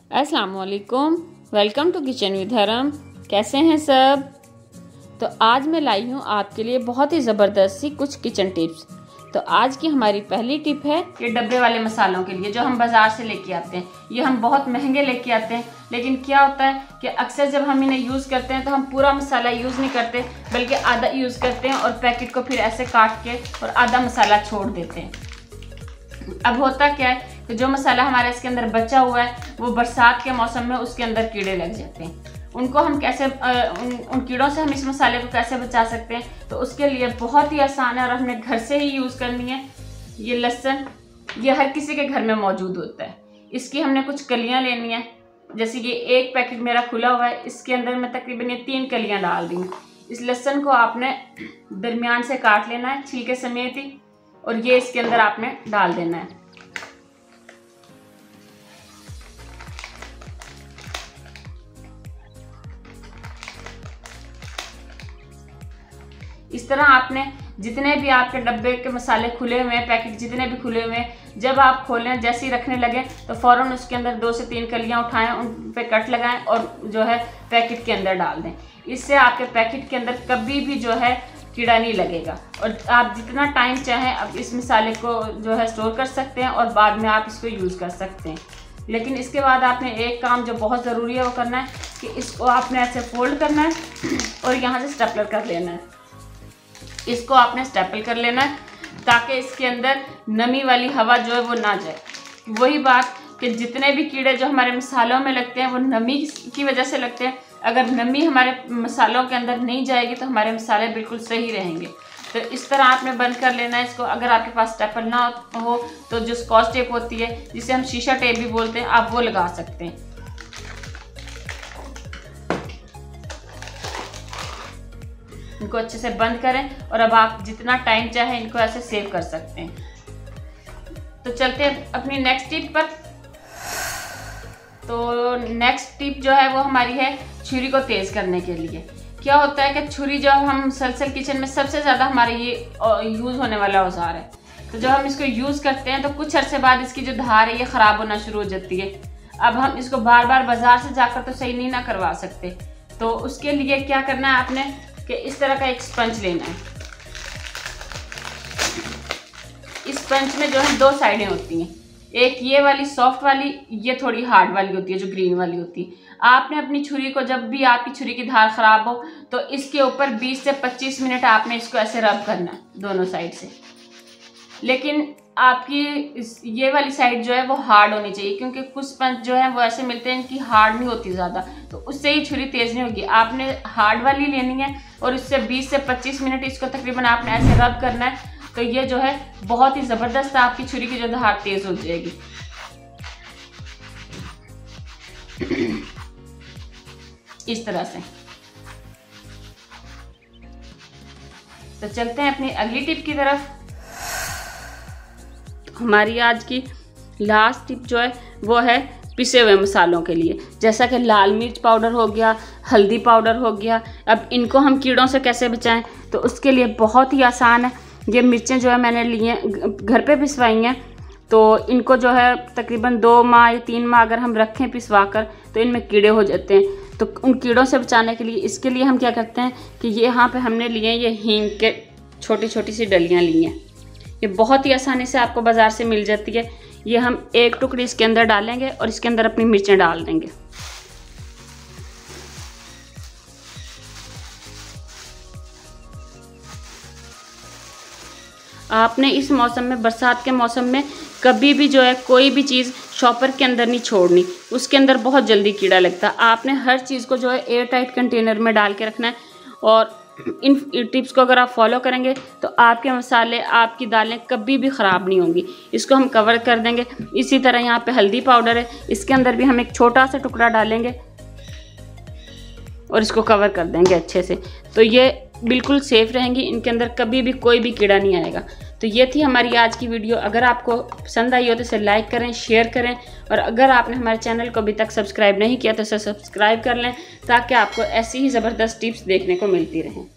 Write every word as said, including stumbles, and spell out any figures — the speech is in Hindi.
अस्सलाम वालेकुम, वेलकम टू किचन विद हरम। कैसे हैं सब? तो आज मैं लाई हूँ आपके लिए बहुत ही ज़बरदस्त सी कुछ किचन टिप्स। तो आज की हमारी पहली टिप है ये डब्बे वाले मसालों के लिए जो हम बाज़ार से लेके आते हैं। ये हम बहुत महंगे लेके आते हैं, लेकिन क्या होता है कि अक्सर जब हम इन्हें यूज़ करते हैं तो हम पूरा मसाला यूज़ नहीं करते, बल्कि आधा यूज़ करते हैं और पैकेट को फिर ऐसे काट के और आधा मसाला छोड़ देते हैं। अब होता क्या है कि जो मसाला हमारे इसके अंदर बचा हुआ है वो बरसात के मौसम में उसके अंदर कीड़े लग जाते हैं। उनको हम कैसे उन, उन कीड़ों से हम इस मसाले को कैसे बचा सकते हैं? तो उसके लिए बहुत ही आसान है और हमने घर से ही यूज़ करनी है। ये लहसुन, ये हर किसी के घर में मौजूद होता है। इसकी हमने कुछ कलियां लेनी है। जैसे कि एक पैकेट मेरा खुला हुआ है, इसके अंदर मैं तकरीबन ये तीन कलियां डाल दी हूँ। इस लहसुन को आपने दरमियान से काट लेना है छिलके समेत ही, और ये इसके अंदर आपने डाल देना है। इस तरह आपने जितने भी आपके डब्बे के मसाले खुले हुए हैं, पैकेट जितने भी खुले हुए हैं, जब आप खोलें जैसे ही रखने लगे तो फ़ौरन उसके अंदर दो से तीन कलियां उठाएं, उन पे कट लगाएं और जो है पैकेट के अंदर डाल दें। इससे आपके पैकेट के अंदर कभी भी जो है कीड़ा नहीं लगेगा और आप जितना टाइम चाहें अब इस मसाले को जो है स्टोर कर सकते हैं और बाद में आप इसको यूज़ कर सकते हैं। लेकिन इसके बाद आपने एक काम जो बहुत ज़रूरी है वो करना है कि इसको आपने ऐसे फोल्ड करना है और यहाँ से स्टेपलर कर लेना है। इसको आपने स्टेपल कर लेना है ताकि इसके अंदर नमी वाली हवा जो है वो ना जाए। वही बात कि जितने भी कीड़े जो हमारे मसालों में लगते हैं वो नमी की वजह से लगते हैं। अगर नमी हमारे मसालों के अंदर नहीं जाएगी तो हमारे मसाले बिल्कुल सही रहेंगे। तो इस तरह आपने बंद कर लेना है इसको। अगर आपके पास स्टेपल ना हो तो जो स्कॉच टेप होती है, जिसे हम शीशा टेप भी बोलते हैं, आप वो लगा सकते हैं। इनको अच्छे से बंद करें और अब आप जितना टाइम चाहे इनको ऐसे सेव कर सकते हैं। तो चलते हैं अपनी नेक्स्ट टिप पर। तो नेक्स्ट टिप जो है वो हमारी है छुरी को तेज़ करने के लिए। क्या होता है कि छुरी जो हम मुसलसल किचन में सबसे ज़्यादा हमारे ये यूज़ होने वाला औजार है। तो जब हम इसको यूज़ करते हैं तो कुछ अरसे बाद इसकी जो धार है ये ख़राब होना शुरू हो जाती है। अब हम इसको बार बार बाज़ार से जाकर तो सही नहीं ना करवा सकते। तो उसके लिए क्या करना है आपने कि इस तरह का एक स्पंज लेना है। इस स्पंज में जो है दो साइडें होती हैं, एक ये वाली सॉफ्ट वाली, ये थोड़ी हार्ड वाली होती है जो ग्रीन वाली होती है। आपने अपनी छुरी को, जब भी आपकी छुरी की धार ख़राब हो तो इसके ऊपर बीस से पच्चीस मिनट आपने इसको ऐसे रब करना है दोनों साइड से। लेकिन आपकी इस ये वाली साइड जो है वो हार्ड होनी चाहिए, क्योंकि कुछ स्पंज जो है वो ऐसे मिलते हैं कि हार्ड नहीं होती ज़्यादा, तो उससे ही छुरी तेज़ नहीं होगी। आपने हार्ड वाली लेनी है और इससे बीस से पच्चीस मिनट इसको तकरीबन आपने ऐसे रब करना है। तो ये जो है बहुत ही ज़बरदस्त आपकी छुरी की जो धार तेज़ हो जाएगी। इस तरह से। तो चलते हैं अपनी अगली टिप की तरफ। हमारी आज की लास्ट टिप जो है वो है पिसे हुए मसालों के लिए, जैसा कि लाल मिर्च पाउडर हो गया, हल्दी पाउडर हो गया। अब इनको हम कीड़ों से कैसे बचाएं? तो उसके लिए बहुत ही आसान है। ये मिर्चें जो है मैंने ली हैं, घर पे पिसवाई हैं। तो इनको जो है तकरीबन दो माह या तीन माह अगर हम रखें पिसवा कर तो इनमें कीड़े हो जाते हैं। तो उन कीड़ों से बचाने के लिए इसके लिए हम क्या करते हैं कि ये यहाँ पे हमने लिए हैं ये हींग के छोटी छोटी सी डलियाँ ली हैं। ये बहुत ही आसानी से आपको बाज़ार से मिल जाती है। ये हम एक टुकड़ी इसके अंदर डालेंगे और इसके अंदर अपनी मिर्चें डाल देंगे। आपने इस मौसम में, बरसात के मौसम में, कभी भी जो है कोई भी चीज़ शॉपर के अंदर नहीं छोड़नी, उसके अंदर बहुत जल्दी कीड़ा लगता है। आपने हर चीज़ को जो है एयर टाइट कंटेनर में डाल के रखना है और इन टिप्स को अगर आप फॉलो करेंगे तो आपके मसाले, आपकी दालें कभी भी ख़राब नहीं होंगी। इसको हम कवर कर देंगे। इसी तरह यहाँ पे हल्दी पाउडर है, इसके अंदर भी हम एक छोटा सा टुकड़ा डालेंगे और इसको कवर कर देंगे अच्छे से। तो ये बिल्कुल सेफ़ रहेंगी, इनके अंदर कभी भी कोई भी कीड़ा नहीं आएगा। तो ये थी हमारी आज की वीडियो। अगर आपको पसंद आई हो तो इसे लाइक करें, शेयर करें, और अगर आपने हमारे चैनल को अभी तक सब्सक्राइब नहीं किया तो इसे सब्सक्राइब कर लें ताकि आपको ऐसी ही ज़बरदस्त टिप्स देखने को मिलती रहें।